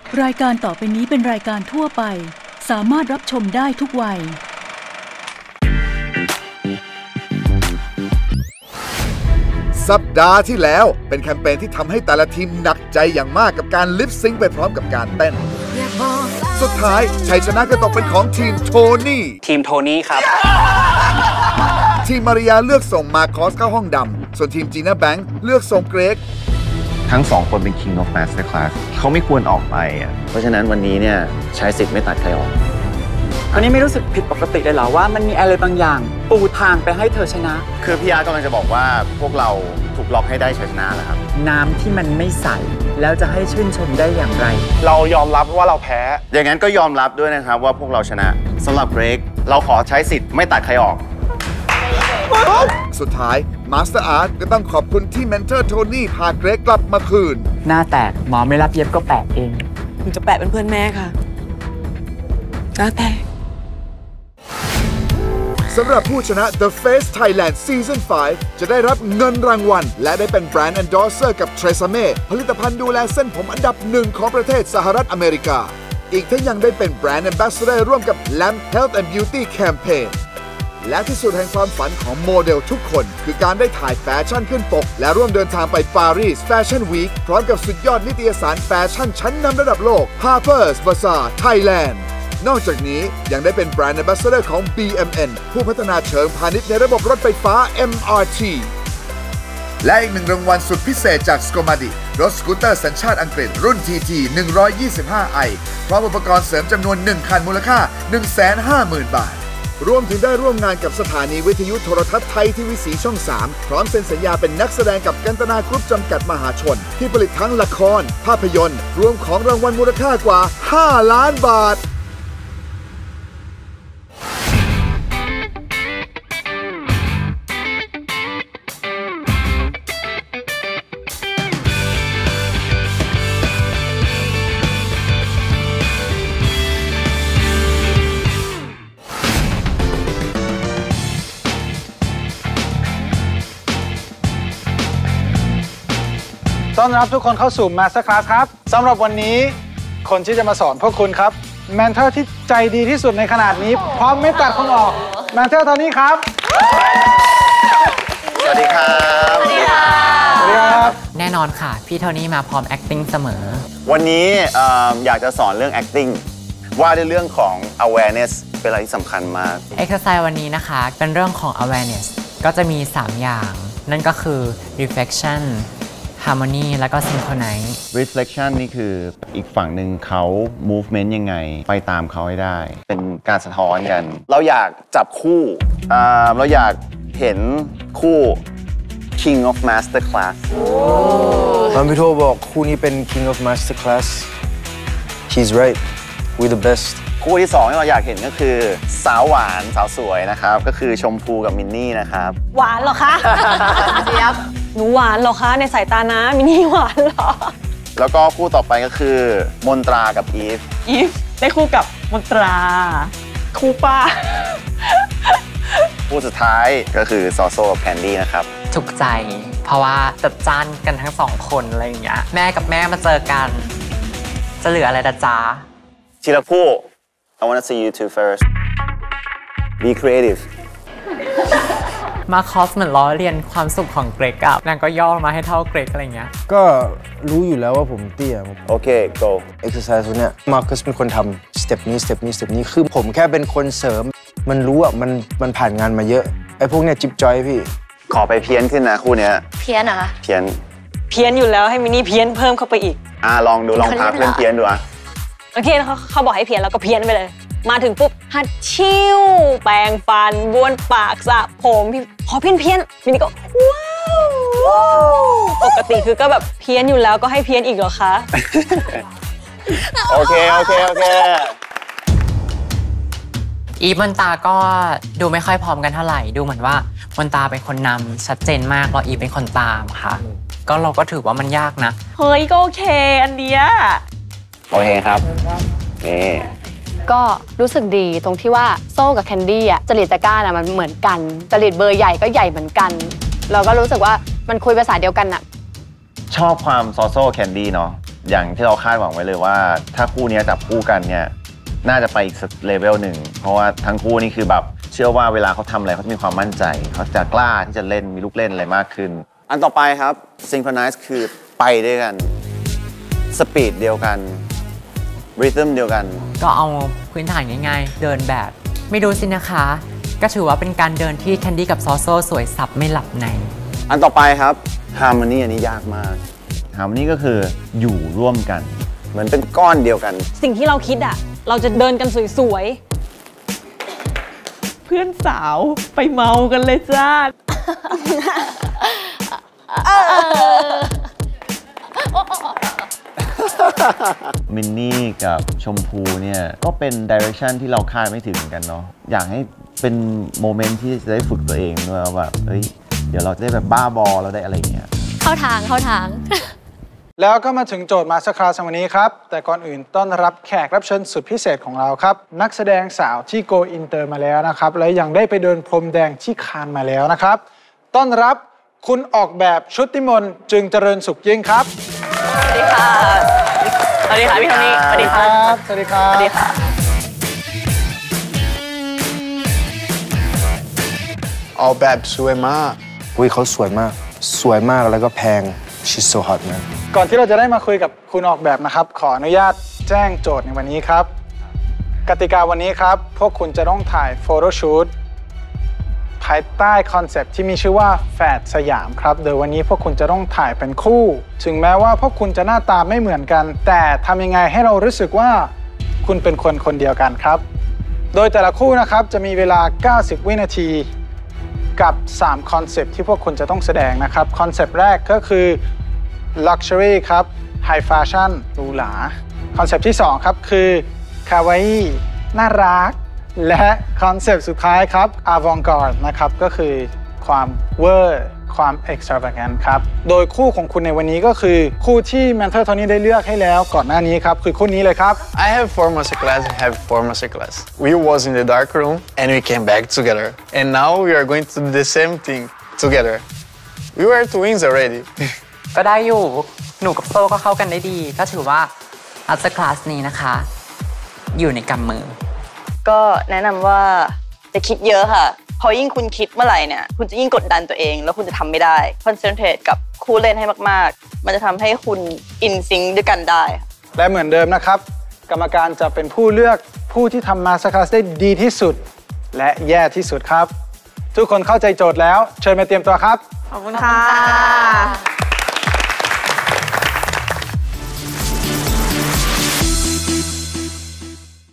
รายการต่อไปนี้เป็นรายการทั่วไปสามารถรับชมได้ทุกวัยสัปดาห์ที่แล้วเป็นแคมเปญที่ทำให้แต่ละทีมหนักใจอย่างมากกับการลิปซิงค์ไปพร้อมกับการเต้นสุดท้ายชัยชนะก็ตกเป็นของทีมโทนี่ครับ ทีมมาริยาเลือกส่งมาคอสเข้าห้องดำส่วนทีมจีน่าแบงค์เลือกส่งเกรกทั้งสองคนเป็น King of Masterclass เขาไม่ควรออกไปเพราะฉะนั้นวันนี้เนี่ยใช้สิทธิ์ไม่ตัดใครออกวันนี้ไม่รู้สึกผิดปกติเลยเหรอว่ามันมีอะไรบางอย่างปูทางไปให้เธอชนะคือพี่อาร์กำลังจะบอกว่าพวกเราถูกล็อกให้ได้ชัยชนะแล้วครับน้ำที่มันไม่ใสแล้วจะให้ชื่นชมได้อย่างไรเรายอมรับว่าเราแพ้อย่างนั้นก็ยอมรับด้วยนะครับว่าพวกเราชนะสำหรับเกรกเราขอใช้สิทธิ์ไม่ตัดใครออกสุดท้ายมาสเตอร์อาร์ตก็ต้องขอบคุณที่เมนเทอร์โทนี่พาเกรกกลับมาคืนหน้าแตกหมอไม่รับเย็บก็แปะเองหนูจะแปะเป็นเพื่อนแม่ค่ะหน้าแตกสำหรับผู้ชนะ The Face Thailand Season 5 จะได้รับเงินรางวัลและได้เป็นแบรนด์ Endorser กับ Tresemme ผลิตภัณฑ์ดูแลเส้นผมอันดับ1ของประเทศสหรัฐอเมริกาอีกทั้งยังได้เป็นแบรนด์ Ambassador ร่วมกับ Lamb Health and Beauty Campaignและที่สุดแห่งความฝันของโมเดลทุกคนคือการได้ถ่ายแฟชั่นขึ้นปกและร่วมเดินทางไปปารีสแฟชั่นวีคพร้อมกับสุดยอดนิตยสารแฟชั่นชั้นนำระดับโลก Harper's Bazaar Thailand นอกจากนี้ยังได้เป็นแบรนด์ Ambassador ของ BMN ผู้พัฒนาเชิงพาณิชย์ในระบบรถไฟฟ้า MRT และอีกหนึ่งรางวัลสุดพิเศษจาก Scomadi รถสกูตเตอร์สัญชาติอังกฤษรุ่น TT 125i พร้อมอุปกรณ์เสริมจำนวน1คันมูลค่า 150,000 บาทรวมถึงได้ร่วมงานกับสถานีวิทยุโทรทัศน์ไทยทีวีสีช่อง 3 พร้อมเซ็นสัญญาเป็นนักแสดงกับกันตนากรุ๊ปจำกัดมหาชนที่ผลิตทั้งละครภาพยนตร์รวมของรางวัลมูลค่ากว่า5 ล้านบาทต้อนรับทุกคนเข้าสู่ Master Class ครับสำหรับวันนี้คนที่จะมาสอนพวกคุณครับแมนเทอร์ที่ใจดีที่สุดในขนาดนี้พร้อมไม่ตัดคนออกแมนเทอร์ตอนนี้ครับสวัสดีครับสวัสดีครับแน่นอนค่ะพี่โทนี่มาพร้อม acting เสมอวันนี้อยากจะสอนเรื่อง acting ว่าในเรื่องของ awareness เป็นอะไรที่สำคัญมาก exercise วันนี้นะคะเป็นเรื่องของ awareness ก็จะมี3อย่างนั่นก็คือ reflection harmony แล้วก็ synchronize reflection นี่คืออีกฝั่งหนึ่งเขา movement ยังไงไปตามเขาให้ได้เป็นการสะท้อนกันเราอยากจับคู่เราอยากเห็นคู่ King of Masterclass ตอนพี่โทบอกคู่นี้เป็น King of Masterclass he's right we're the best คู่ที่2ที่เราอยากเห็นก็คือสาวหวานสาวสวยนะครับก็คือชมพูกับมินนี่นะครับหวานเหรอคะเจี๊ยบหนูหวานเหรอคะในสายตานะมินนี่หวานเหรอแล้วก็คู่ต่อไปก็คือมนตรากับอีฟได้คู่กับมนตราคู่ป้าคู่สุดท้ายก็คือซอโซ่กับแคนดี้นะครับถูกใจเพราะว่าจัดจ้านกันทั้ง2คนอะไรอย่างเงี้ยแม่กับแม่มาเจอกันจะเหลืออะไรนะจ๊ะทีละคู่ I want to see you two first be creative มาคอสเหมือนล้อเลียนความสุขของเกรกอะนางก็ย่อมาให้เท่าเกรกอะไรเงี้ยก็รู้อยู่แล้วว่าผมเตี้ยโอเค go exercise เนี่ยมาร์คัสเป็นคนทำสเต็ปนี้สเต็ปนี้สเต็ปนี้คือผมแค่เป็นคนเสริมมันรู้อะมันผ่านงานมาเยอะไอ้พวกเนี้ยจิ๊บจอยพี่ขอไปเพี้ยนขึ้นนะคู่เนี้ยเพี้ยนเหรอคะเพี้ยนอยู่แล้วให้มินนี่เพี้ยนเพิ่มเข้าไปอีกลองดูลองพาเพื่อนเพี้ยนดูอะโอเคเขาบอกให้เพี้ยนแล้วก็เพี้ยนไปเลยมาถึงปุ๊บฮัดชิ่วแปรงฟันบ้วนปากสระผมพี่ขอเพี้ยนมินนี่ก็ว้าวปกติคือก็แบบเพี้ยนอยู่แล้วก็ให้เพี้ยนอีกเหรอคะโอเคอีฟมนตาก็ดูไม่ค่อยพร้อมกันเท่าไหร่ดูเหมือนว่ามนตาเป็นคนนำชัดเจนมากแล้วอีฟเป็นคนตามค่ะก็เราก็ถือว่ามันยากนะเฮ้ยก็โอเคอันเนี้ยโอเคครับก็รู้สึกดีตรงที่ว่าโซ่กับแคนดี้อะจริตตะก้าอะมันเหมือนกันจริตเบอร์ใหญ่ก็ใหญ่เหมือนกันเราก็รู้สึกว่ามันคุยภาษาเดียวกันอะชอบความซอโซ่แคนดี้เนาะอย่างที่เราคาดหวังไว้เลยว่าถ้าคู่นี้จับคู่กันเนี่ยน่าจะไปอีกเลเวลหนึ่งเพราะว่าทั้งคู่นี่คือแบบเชื่อว่าเวลาเขาทำอะไรเขาจะมีความมั่นใจเขาจะกล้าที่จะเล่นมีลูกเล่นอะไรมากขึ้นอันต่อไปครับ Synchronize คือไปด้วยกันสปีดเดียวกันริทึมเดียวกันก็เอาพื้นฐานง่ายๆเดินแบบไม่ดูสินะคะก็ถือว่าเป็นการเดินที่แคนดี้กับซอโซ่สวยสับไม่หลับในอันต่อไปครับ Harmony อันนี้ยากมาก Harmony ก็คืออยู่ร่วมกันเหมือนเป็นก้อนเดียวกันสิ่งที่เราคิดอ่ะเราจะเดินกันสวยๆเพื่อนสาวไปเมากันเลยจ้ามินนี่กับชมพูเนี่ยก็เป็นดิเรกชันที่เราคาดไม่ถึงเหมือนกันเนาะอยากให้เป็นโมเมนต์ที่จะได้ฝึกตัวเองด้วยว่าแบบเฮ้ยเดี๋ยวเราจะได้แบบบ้าบอแล้วได้อะไรเงี้ยเข้าทางแล้วก็มาถึงโจทย์มาสเตอร์คลาสวันนี้ครับแต่ก่อนอื่นต้อนรับแขกรับเชิญสุดพิเศษของเราครับนักแสดงสาวที่โกอินเตอร์มาแล้วนะครับและยังได้ไปเดินพรมแดงที่คานมาแล้วนะครับต้อนรับคุณออกแบบชุติมนต์จึงเจริญสุขยิ่งครับสวัสดีค่ะสวัสดีค่ะพี่โทนี่สวัสดีครับสวัสดีครับสวัสดีค่ะออกแบบสวยมากเขาสวยมากแล้วก็แพง she's so hot man ก่อนที่เราจะได้มาคุยกับคุณออกแบบนะครับขออนุญาตแจ้งโจทย์ในวันนี้ครับกติกาวันนี้ครับพวกคุณจะต้องถ่ายโฟโต้ชูตภายใต้คอนเซปต์ที่มีชื่อว่าแฝดสยามครับโดยวันนี้พวกคุณจะต้องถ่ายเป็นคู่ถึงแม้ว่าพวกคุณจะหน้าตาไม่เหมือนกันแต่ทำยังไงให้เรารู้สึกว่าคุณเป็นคนคนเดียวกันครับโดยแต่ละคู่นะครับจะมีเวลา90วินาทีกับ3คอนเซปต์ที่พวกคุณจะต้องแสดงนะครับคอนเซปต์แรกก็คือ Luxury ครับ High Fashion หรูหราคอนเซปต์ที่2ครับคือ Kawaii น่ารักและคอนเซปต์สุดท้ายครับ Avant-garde นะครับก็คือความเวอร์ความ extravagant ครับโดยคู่ของคุณในวันนี้ก็คือคู่ที่แมนเทอร์โทนี่ได้เลือกให้แล้วก่อนหน้านี้ครับคือคู่นี้เลยครับ I have 4 master class I have 4 master class we was in the dark room and we came back together and now we are going to do the same thing together we were twins already ก็ได้อยู่หนูกับโซ่ก็เข้ากันได้ดีก็ถือว่าอัลเตอร์คลาสนี้นะคะอยู่ในกำมือก็แนะนำว่าจะคิดเยอะค่ะพอยิ่งคุณคิดเมื่อไหร่เนี่ยคุณจะยิ่งกดดันตัวเองแล้วคุณจะทำไม่ได้คอนเซนเทรตกับคู่เล่นให้มากๆมันจะทำให้คุณอินซิงค์ด้วยกันได้และเหมือนเดิมนะครับกรรมการจะเป็นผู้เลือกผู้ที่ทำมาสเตอร์คลาสได้ดีที่สุดและแย่ที่สุดครับทุกคนเข้าใจโจทย์แล้วเชิญมาเตรียมตัวครับขอบคุณค่ะ